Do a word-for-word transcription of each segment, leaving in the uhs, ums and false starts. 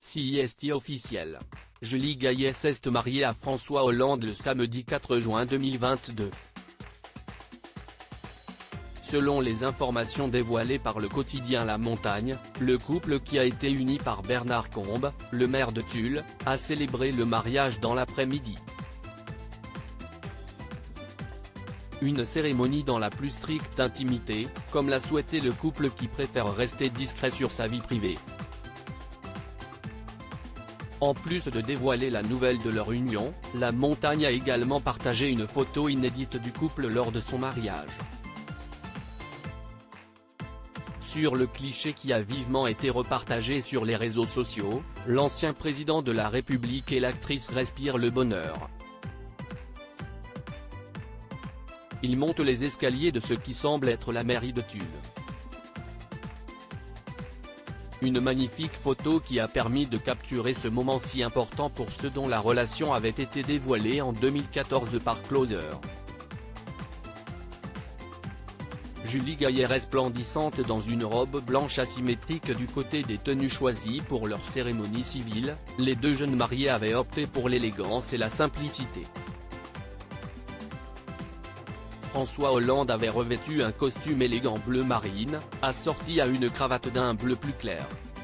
Si est officiel. Julie Gaillet s'est mariée à François Hollande le samedi quatre juin deux mille vingt-deux. Selon les informations dévoilées par le quotidien La Montagne, le couple qui a été uni par Bernard Combes, le maire de Tulle, a célébré le mariage dans l'après-midi. Une cérémonie dans la plus stricte intimité, comme l'a souhaité le couple qui préfère rester discret sur sa vie privée. En plus de dévoiler la nouvelle de leur union, La Montagne a également partagé une photo inédite du couple lors de son mariage. Sur le cliché qui a vivement été repartagé sur les réseaux sociaux, l'ancien président de la République et l'actrice respirent le bonheur. Ils montent les escaliers de ce qui semble être la mairie de Tulle. Une magnifique photo qui a permis de capturer ce moment si important pour ceux dont la relation avait été dévoilée en deux mille quatorze par Closer. Julie Gaillet resplendissante dans une robe blanche asymétrique du côté des tenues choisies pour leur cérémonie civile, les deux jeunes mariés avaient opté pour l'élégance et la simplicité. François Hollande avait revêtu un costume élégant bleu marine, assorti à une cravate d'un bleu plus clair.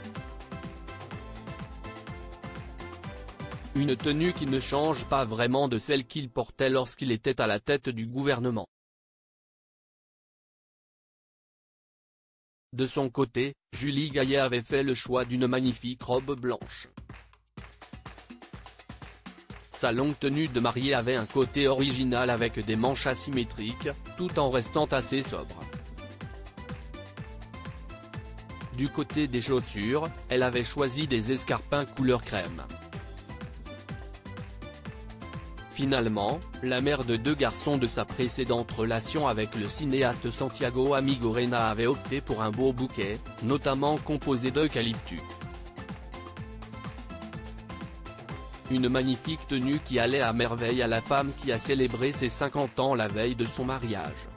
Une tenue qui ne change pas vraiment de celle qu'il portait lorsqu'il était à la tête du gouvernement. De son côté, Julie Gaillet avait fait le choix d'une magnifique robe blanche. Sa longue tenue de mariée avait un côté original avec des manches asymétriques, tout en restant assez sobre. Du côté des chaussures, elle avait choisi des escarpins couleur crème. Finalement, la mère de deux garçons de sa précédente relation avec le cinéaste Santiago Amigorena avait opté pour un beau bouquet, notamment composé d'eucalyptus. Une magnifique tenue qui allait à merveille à la femme qui a célébré ses cinquante ans la veille de son mariage.